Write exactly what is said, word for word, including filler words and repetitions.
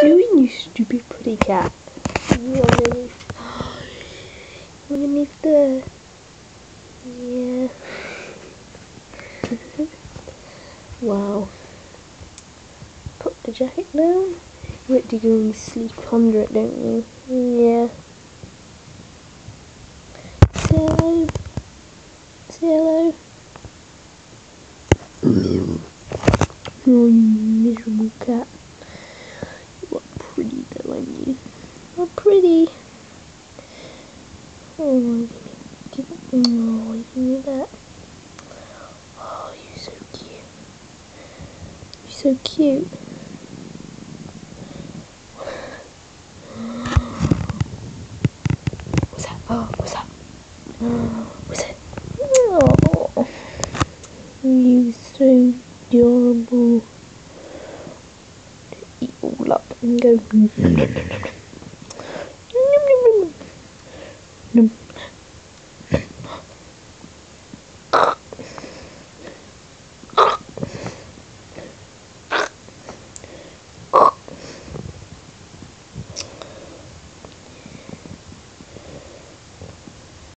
doing, you stupid pretty cat? You underneath, underneath there. Yeah. Wow. Put the jacket down. You have to go and sleep under it, don't you? Yeah. Say hello. Say hello. Oh, you miserable cat. You are pretty though, aren't you? You're pretty. Oh, give me, oh, give me that. Oh, you're so cute. You're so cute. What's that? Oh, what's that? Oh, what's it? Oh, you're so adorable. Eat all up and go. Nom, nom, nom, nom, nom. Nom, nom, nom, nom.